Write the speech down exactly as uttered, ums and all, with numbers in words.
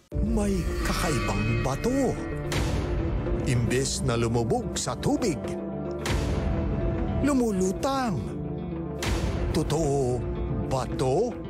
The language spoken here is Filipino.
May kakaibang bato. Imbes na lumubog sa tubig, lumulutang. Totoo ba to?